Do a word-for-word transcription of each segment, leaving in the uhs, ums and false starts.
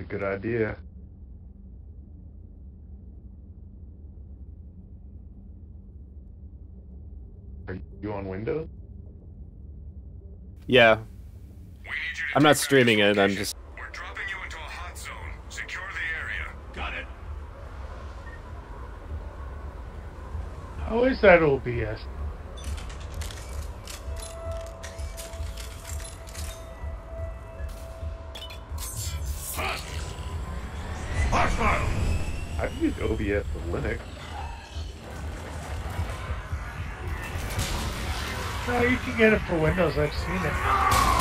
a good idea. Are you on Windows? Yeah. I'm not streaming it, I'm just... We're dropping you into a hot zone. Secure the area. Got it. How is that O B S? Hostile! I've used O B S with Linux. No, you can get it for Windows. I've seen it.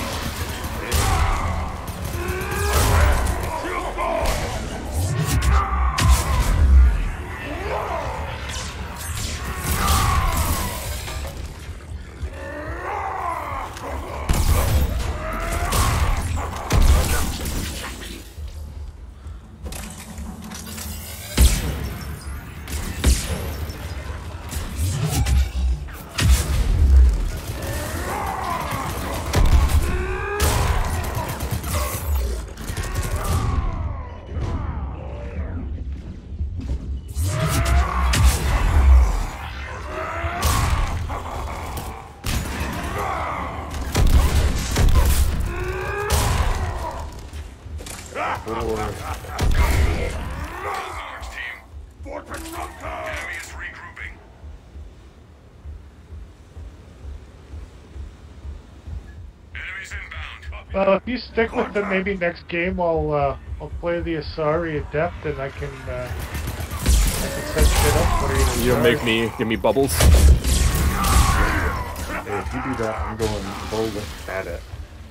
Well, if you stick with it, maybe next game I'll uh, I'll play the Asari Adept and I can uh, I can set shit up for you. You'll make me give me bubbles. Hey, if you do that, I'm going full at it.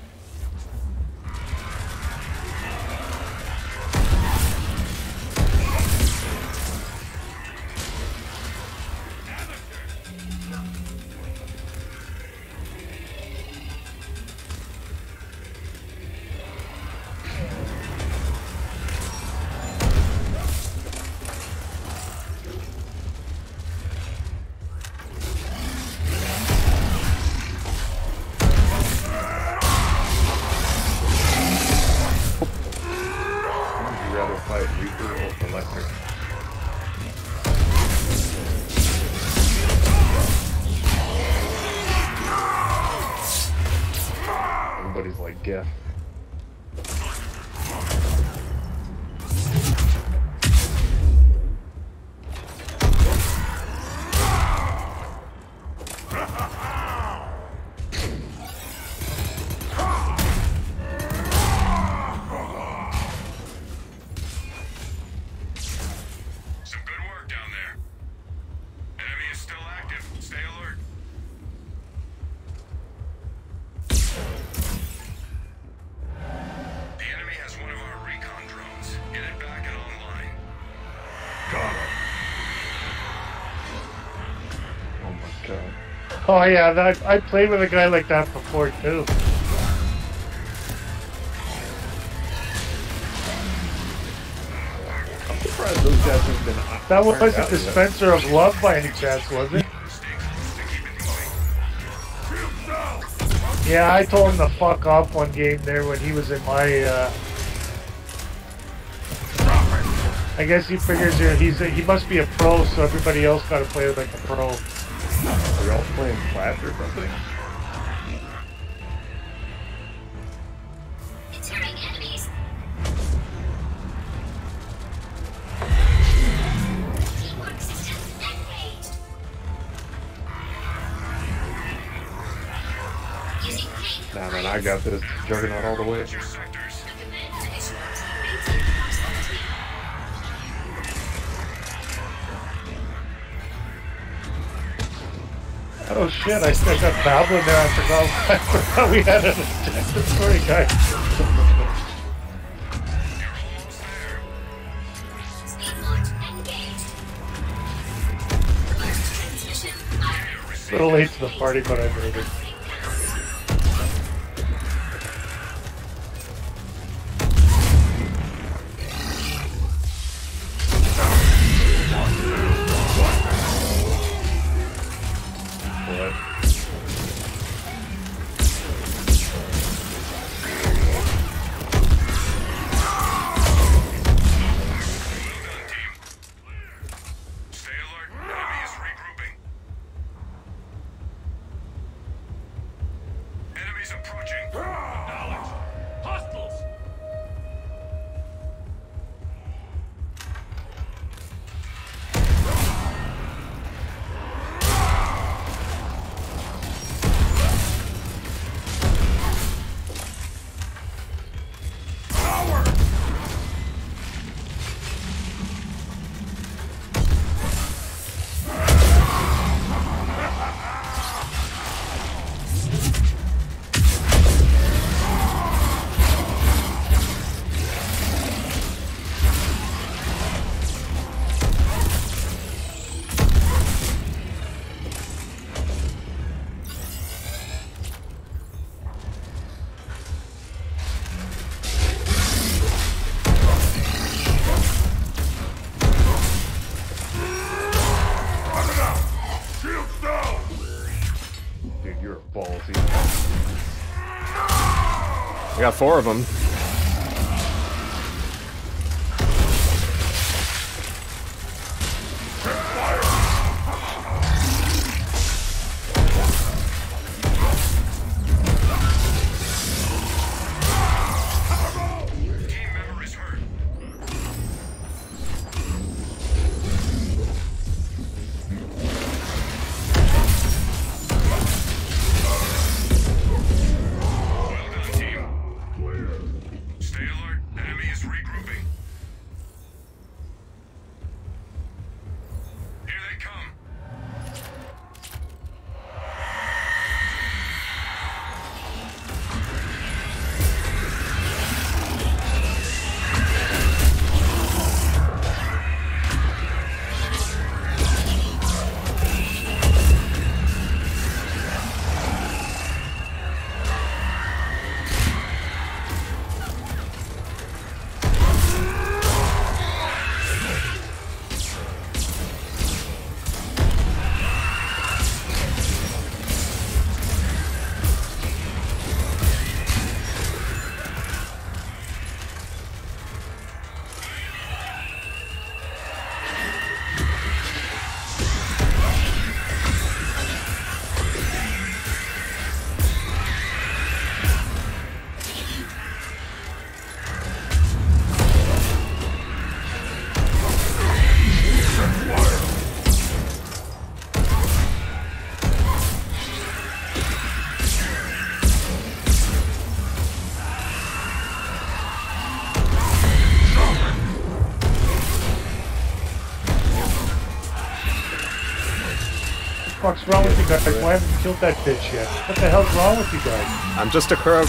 Everybody's like, yeah. Oh yeah, that, I played with a guy like that before too. I'm surprised those guys have been. That wasn't Dispenser of Love by any chance, was it? Yeah, I told him to fuck off one game there when he was in my. Uh... I guess he figures here he's a, he must be a pro, so everybody else got to play like a pro. Are y'all playing Clash or something? Concerning enemies. Teamwork system engaged. Using paint. Nah, man, I got this Juggernaut all the way. Oh shit, I still got Babbling there, I forgot, I forgot we had an objective. Sorry guys. A little late to the party, but I made it. got four of them. Team member is hurt. Well done, team. Stay alert. Enemy is regrouping. Here they come. What's wrong with you guys? Why haven't you killed that bitch yet? What the hell's wrong with you guys? I'm just a Krog.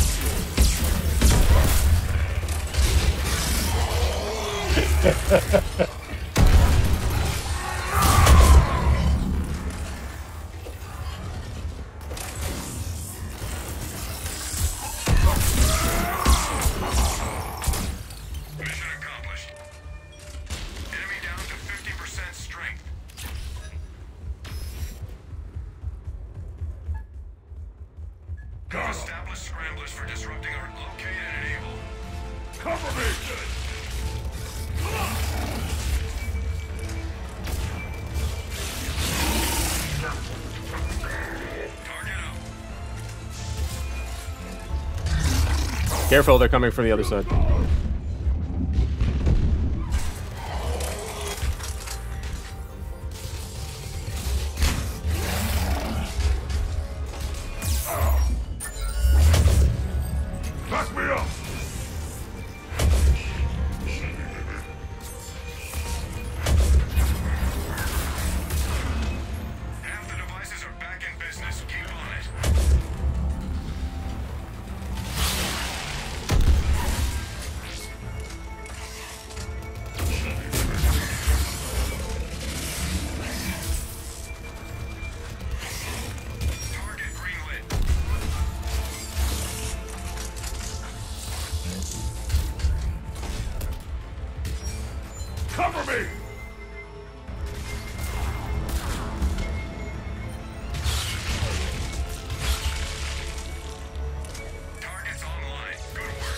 Mission accomplished. Enemy down to fifty percent strength. Establish scramblers for disrupting our locate and enable. Cover me! Target up. Careful, they're coming from the other side. Back me up! Half the devices are back in business. Keep on it. Target greenlit. Cover me! Targets online. Good work.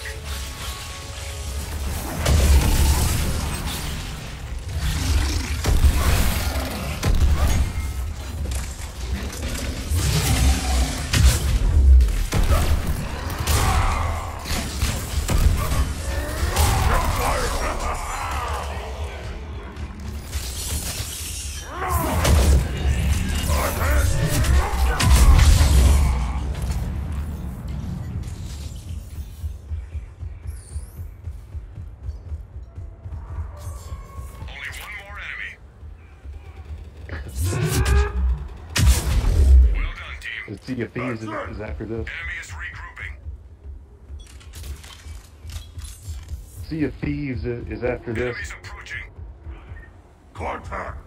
Only one more enemy. Well done, team. The Sea of Thieves is, is after this. Enemy is regrouping. Sea of Thieves is, is after this. Enemies approaching. Contact.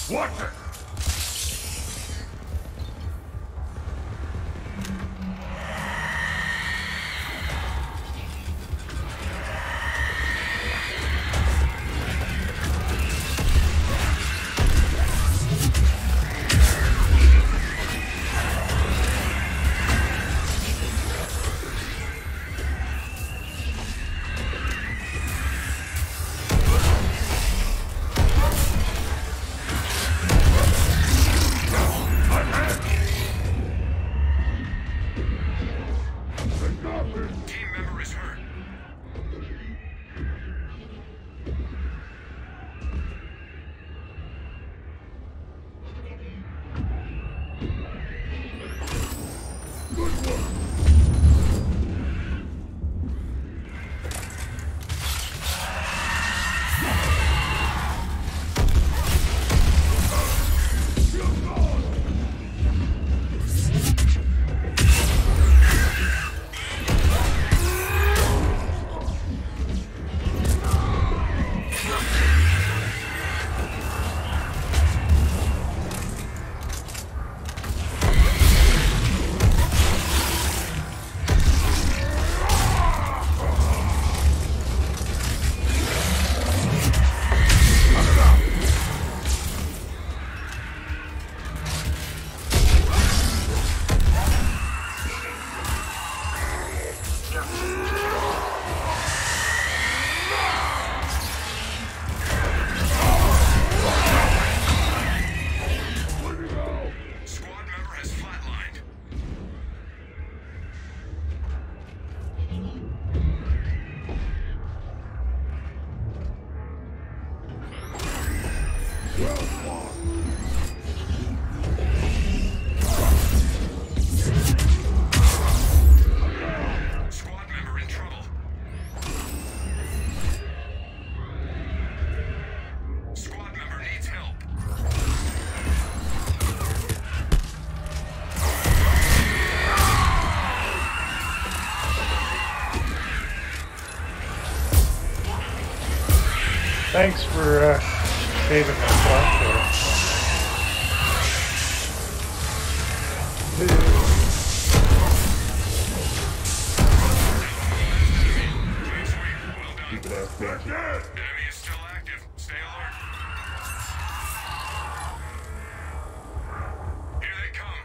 Watch it! Team member is hurt. Squad member has flatlined. Squad member in trouble. Squad member needs help. Thanks for uh, saving my spot there. Keep it out, Benji. Enemy is still active. Stay alert. Here they come.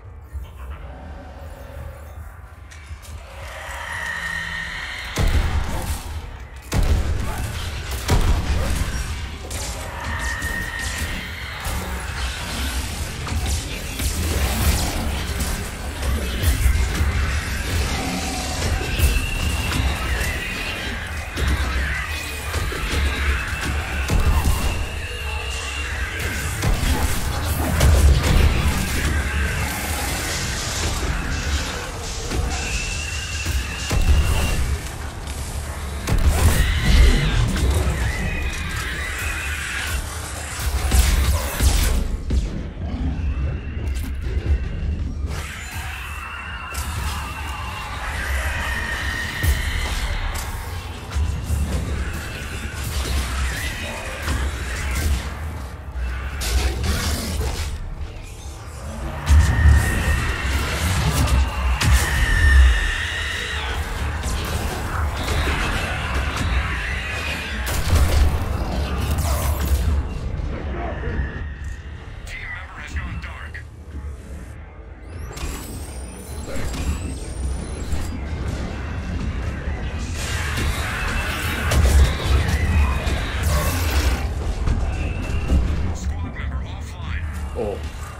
Team member has gone dark. Squad member offline. Oh,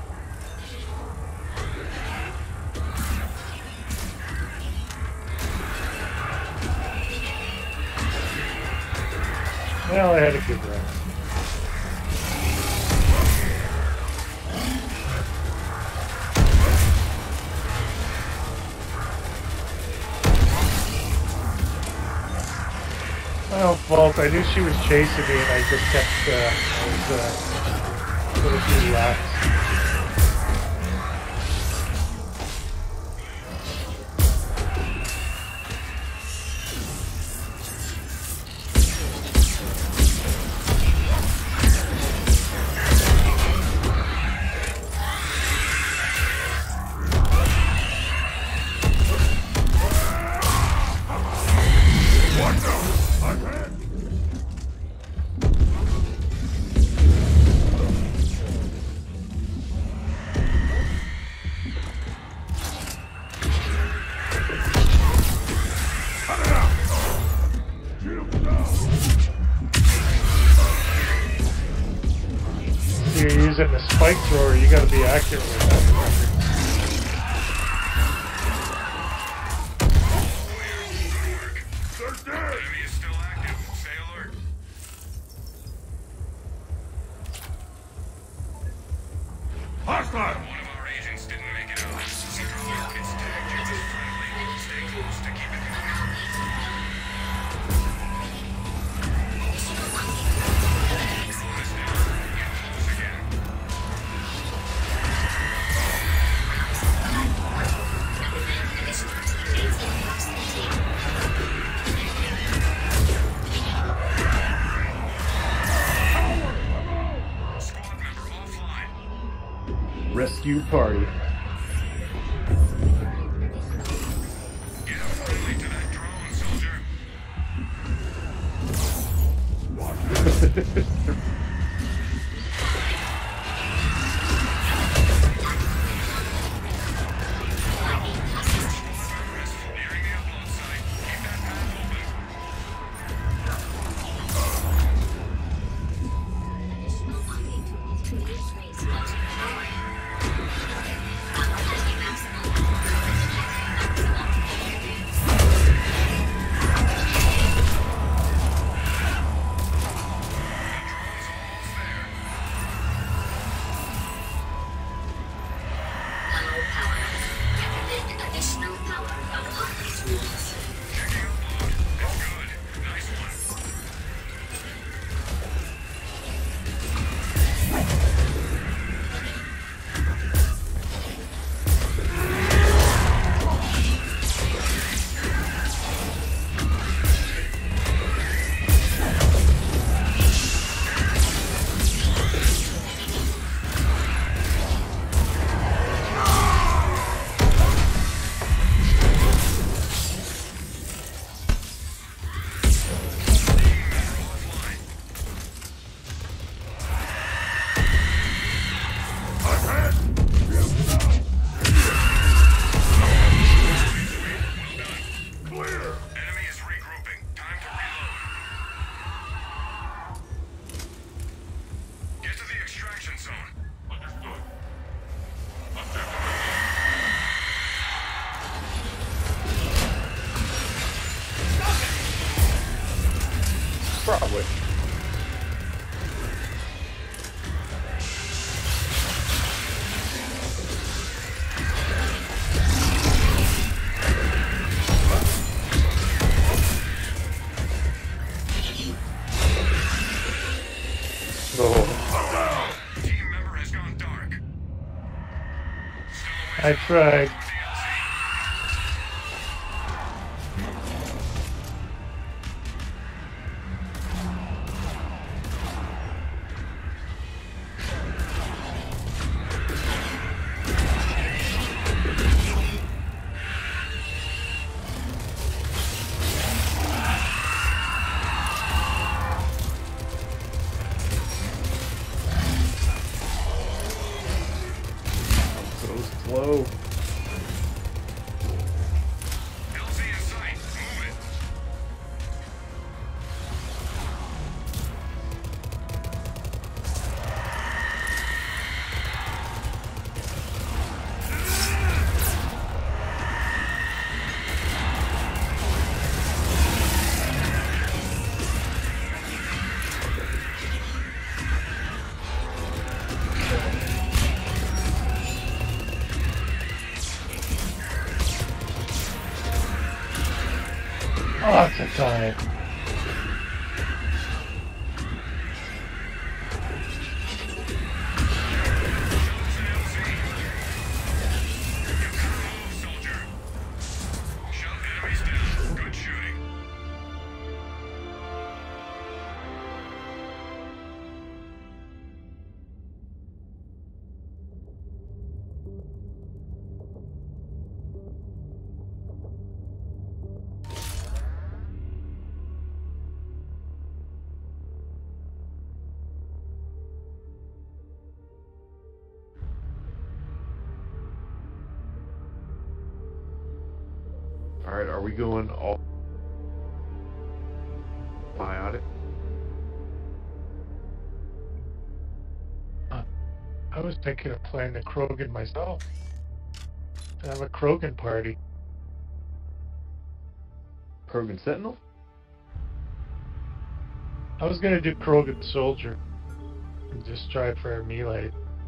Well, I had a good run. Oh, fault. I knew she was chasing me, and I just kept. Uh, I was uh, a little too relaxed. using the spike thrower, you gotta be accurate with that. Enemy is still active. Stay alert. Hostile! One of our agents didn't make it out. It's tagged you as friendly. Stay close to keep it clear. Drone is down. Get close again. Squad member offline. Rescue party. Get friendly to that drone, soldier. Progress. Nearing the upload site. Keep that path open. Drone's almost there. Additional power from office units. Checking upload. It's good. Nice one. Enemy is regrouping. Time to reload. Get to the extraction zone. Probably. Oh, Team member has gone dark. I tried. D L C. so slow. L Z in sight. Move it. Lots of time. Soldier. Shut enemies down. Good shooting. Alright, are we going all biotic? I was thinking of playing the Krogan myself. To have a Krogan party. Krogan Sentinel? I was gonna do Krogan Soldier. And just try for a melee.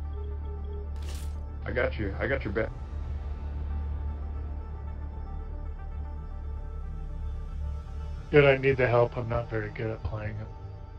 I got you. I got your back. Good, I need the help. I'm not very good at playing him.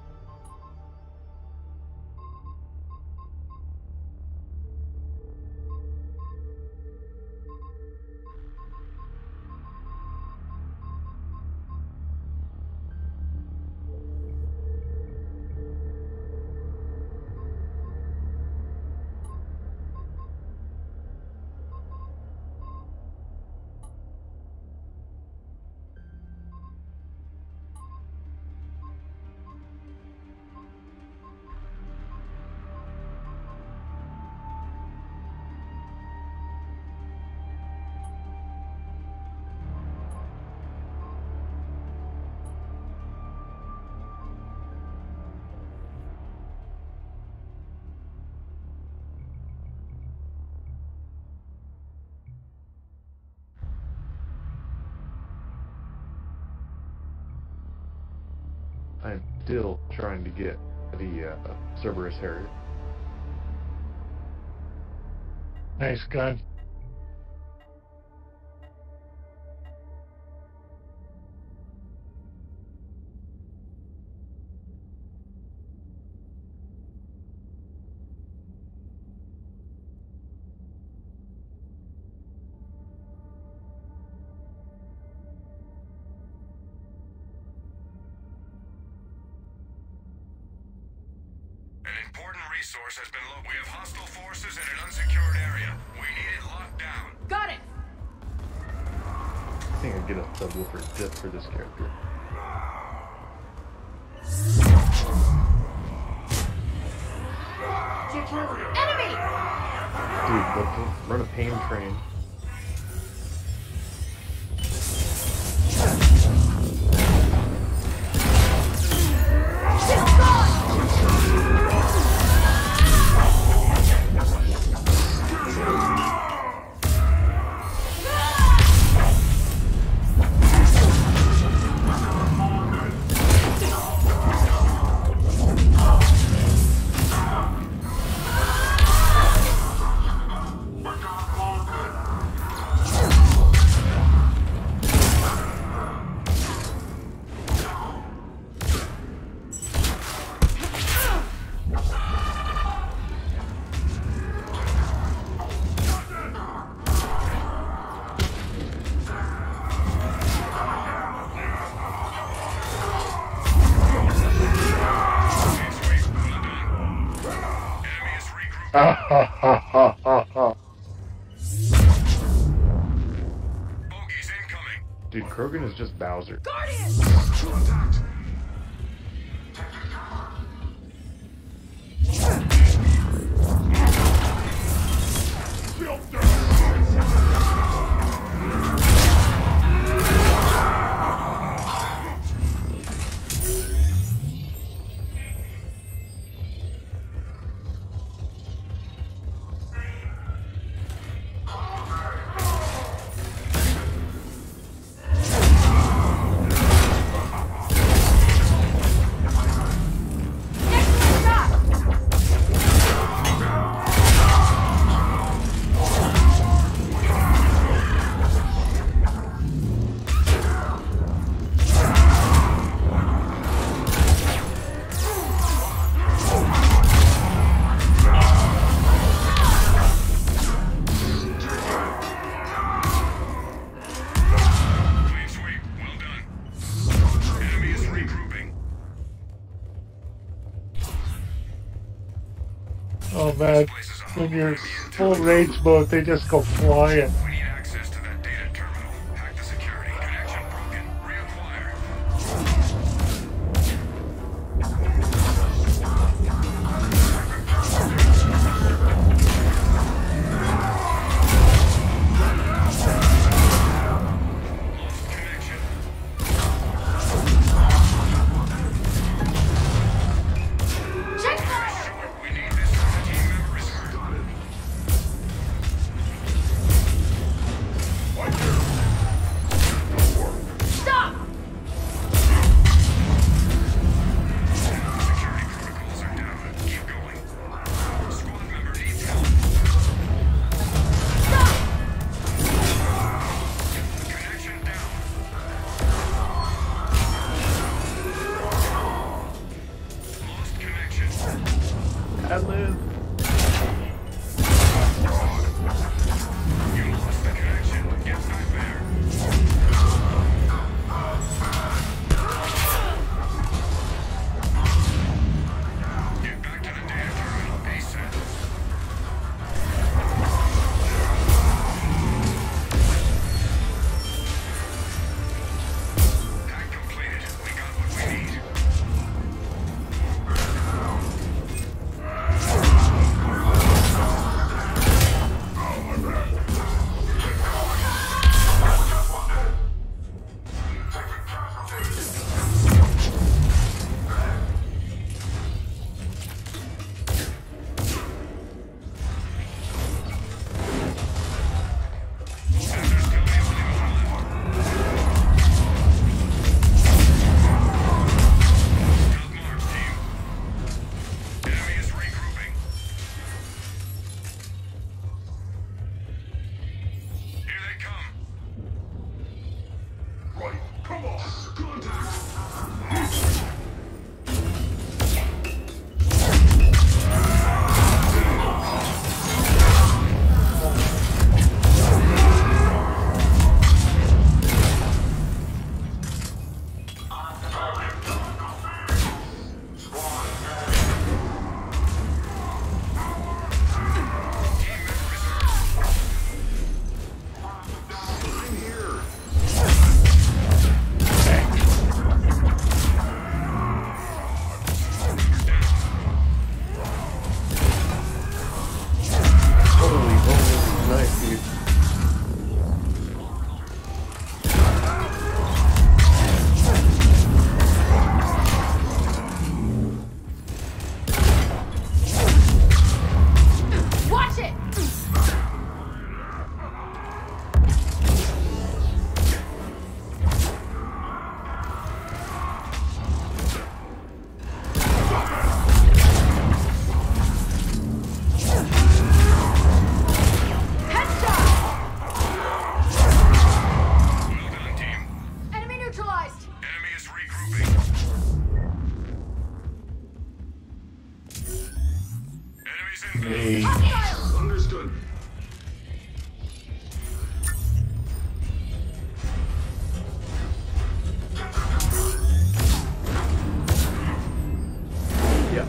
I'm still trying to get the uh, Cerberus Harrier. Nice gun. An important resource has been located. We have hostile forces in an unsecured area. We need it locked down. Got it! I think I get a subwoofer just for this character. Enemy! Dude, let's run a pain train. Ha ha ha ha ha ha. Bogies incoming. Dude, Krogan is just Bowser. Guardian! Clean sweep. Well done. Enemy is regrouping. Oh man, when you're full rage mode, they just go flying. We need access to that data terminal. Hack the security. Connection broken. Reacquire. Connection. Checkpoint! Short. We need this as a team member reserve. Engage. Understood. Yeah.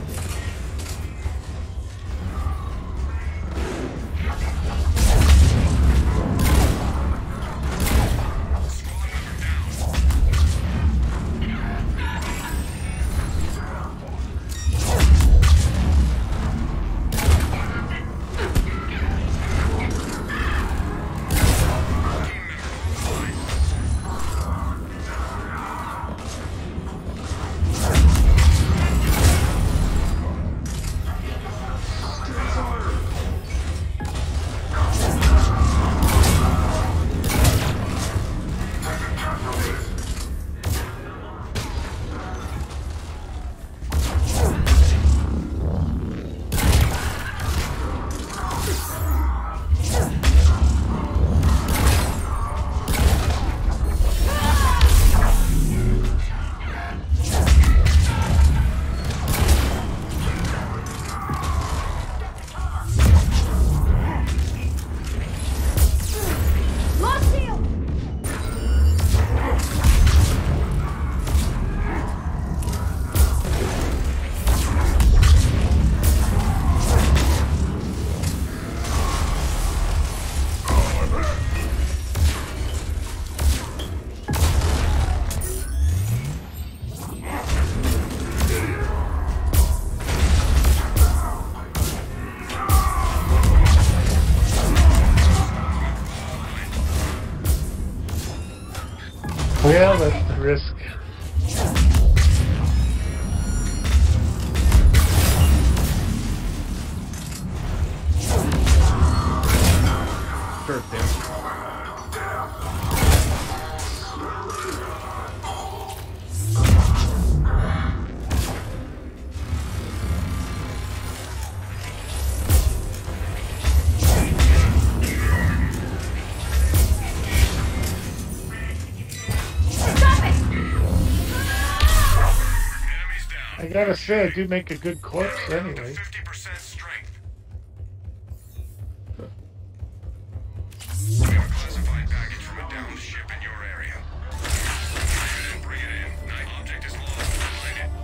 Well, that's the risk. Sure, damn. I gotta say, I do make a good corpse anyway. fifty percent strength. We have a classified package from a downed ship in your area. Bring it in. Bring it in. Night object is lost. Find it.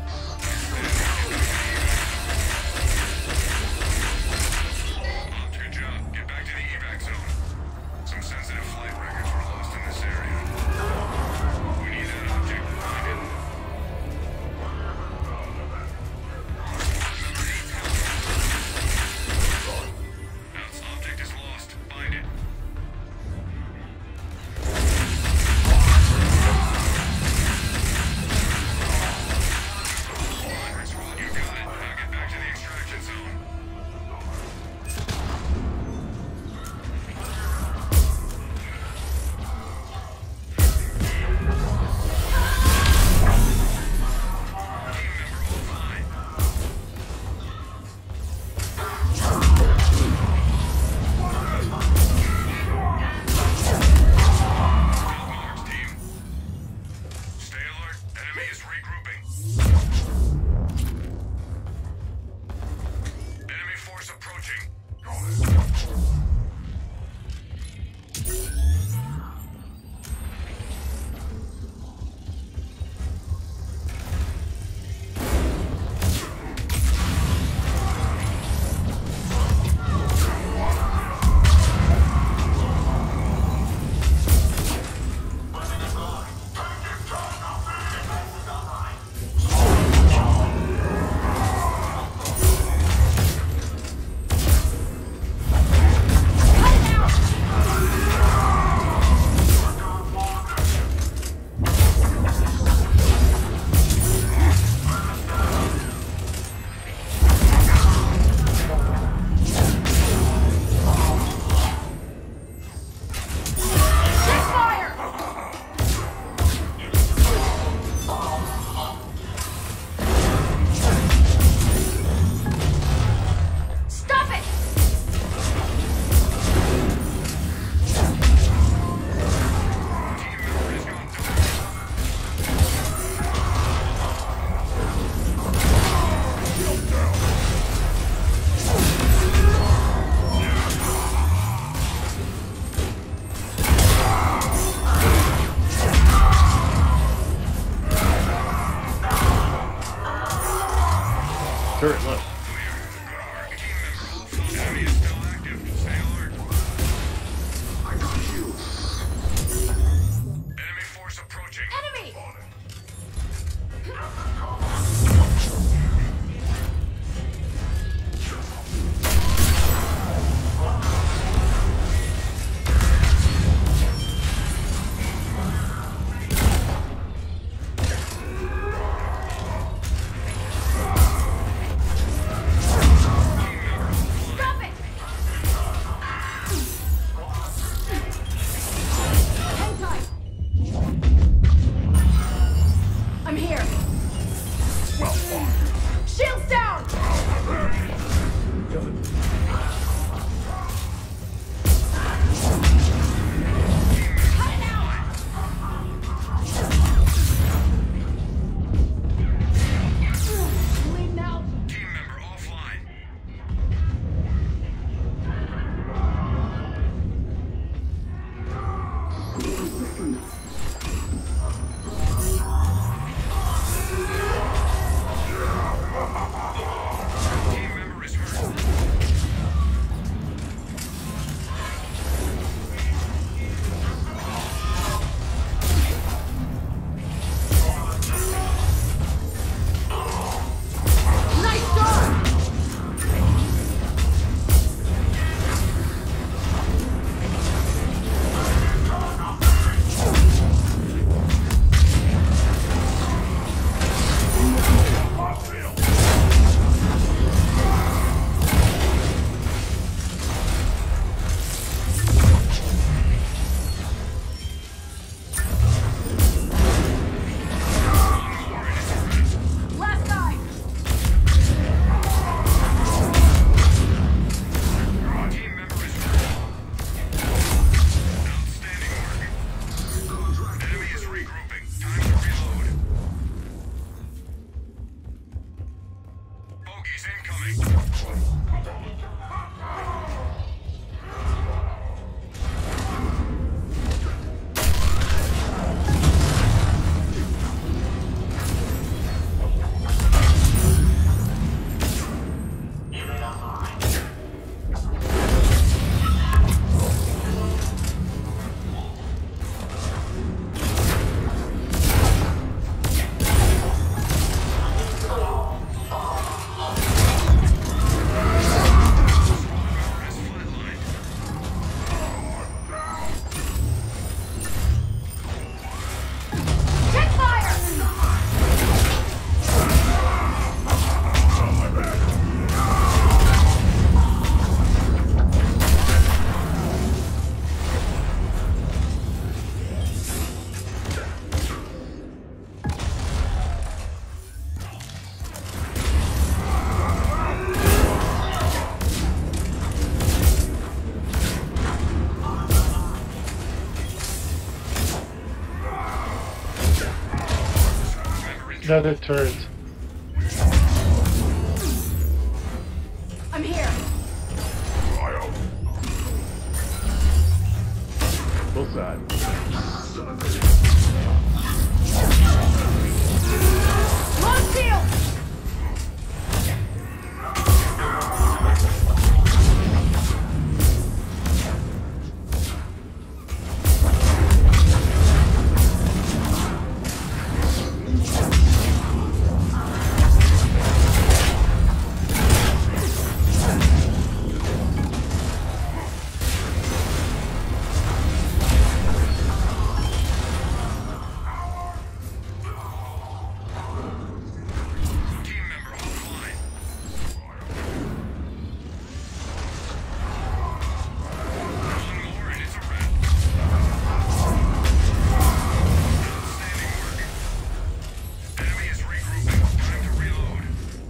Good job. Get back to the evac zone. Some sensitive flight records were lost in this area. We need that object. Find it. turret left. Enemy is still active. Stay alert. I got you. Enemy force approaching. Enemy! Stop it! Hang tight. I'm here. Shields down! Cut it out! Bleeding out. Team member offline. Team member is hurt. Nice start! Last guy! Team member is hurt. Outstanding work. Enemy is regrouping. Time to reload. Bogeys incoming. Has flatlined. Check fire! Another turret. I'm here. Both sides. Long shield! Team member offline. One more and it's a wrap. Outstanding work. Enemy is regrouping. Time to reload.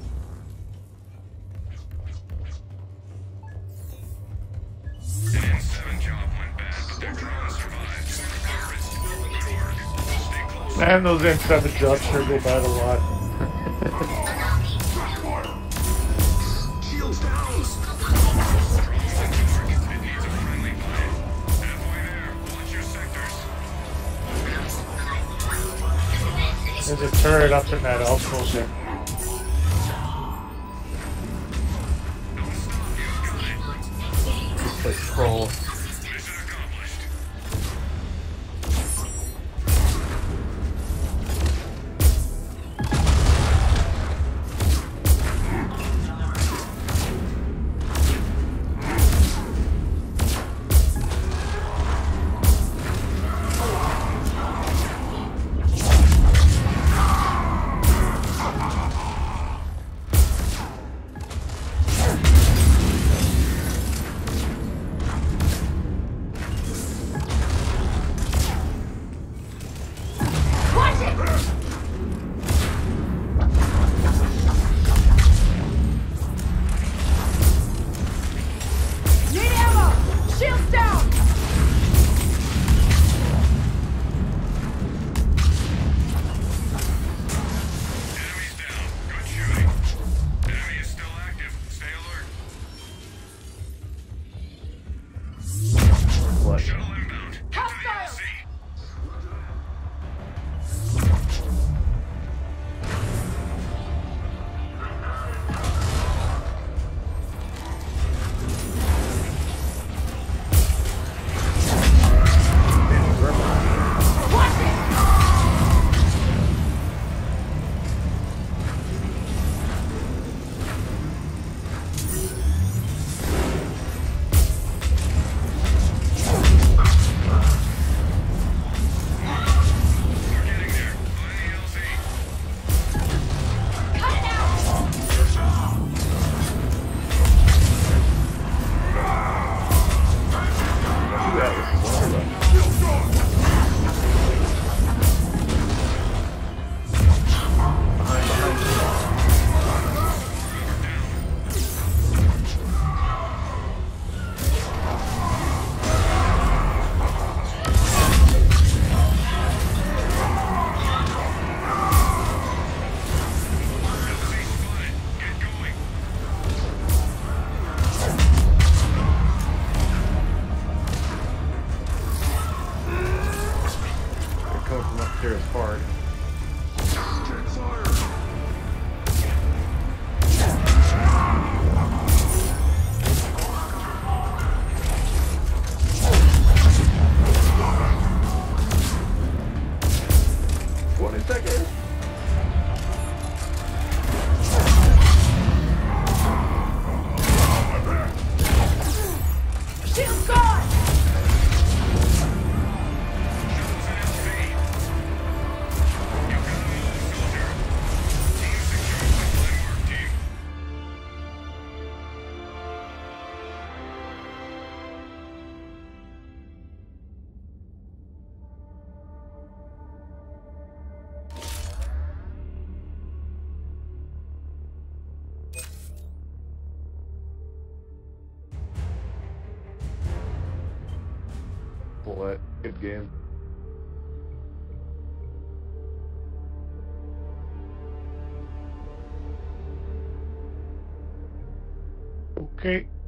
An N seven job went bad, but their drone survived. Terrorists, good work. Stay close. Man, those N seven jobs sure go bad a lot. Shields down! It needs a friendly fire. Halfway there. Watch your sectors. There's a turret up in that outpost there. troll. Mission accomplished. Watch it! Need ammo! Shields down! Enemies down. Good shooting. Enemy is still active. Stay alert. What? Shuttle inbound. Get to the L Hostile! C. Watch it! We're getting there. Find the L Z. Cut it out! Do that. This is one of them. Behind, behind. L Z spotted. Get going. They're coming from upstairs hard. Twenty seconds. Shields gone! Shuttle's at L Z. You've got them all, soldier. Team secure. Fine work, team. What? Good game. Okay.